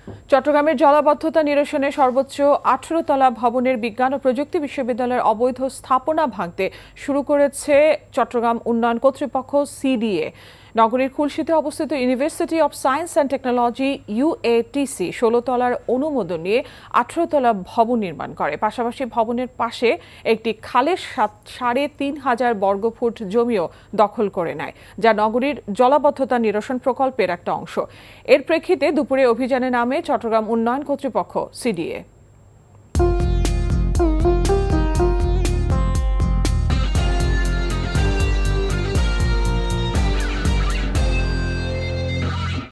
চট্টগ্রামের জলাবদ্ধতা নিরসনে সর্বোচ্চ ১৮ তলা ভবনের বিজ্ঞান ও প্রযুক্তি বিশ্ববিদ্যালয়ের অবৈধ স্থাপনা ভাঙতে শুরু করেছে চট্টগ্রাম উন্নয়ন কর্তৃপক্ষ সিডিএ। নগরীর খুলশীতে অবস্থিত university of science and technology UATC ১৬ তলার অনুমোদন নিয়ে ১৮ তলা ভবন নির্মাণ করে। পাশাপাশি ভবনের পাশে একটি খালের ৩,৫০০ বর্গফুট জমিও দখল করে নেয়, যা নগরীর জলাবদ্ধতা নিরসন প্রকল্পের একটা অংশ। এর প্রেক্ষিতে দুপুরে অভিযানে নামে চট্টগ্রাম উন্নয়ন কর্তৃপক্ষ সিডিএ।